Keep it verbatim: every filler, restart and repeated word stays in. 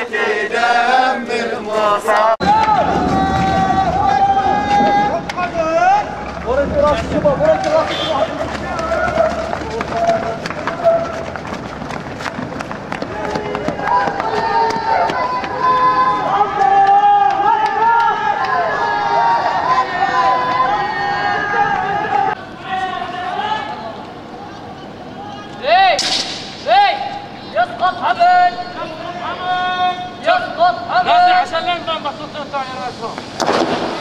تدمر مصر. ورد راس الشباب، ورد راس الشباب. يسقط حمد، يسقط حمد، يسقط حمد. لازم عشان لا نضم بخطوط الثانية راسهم.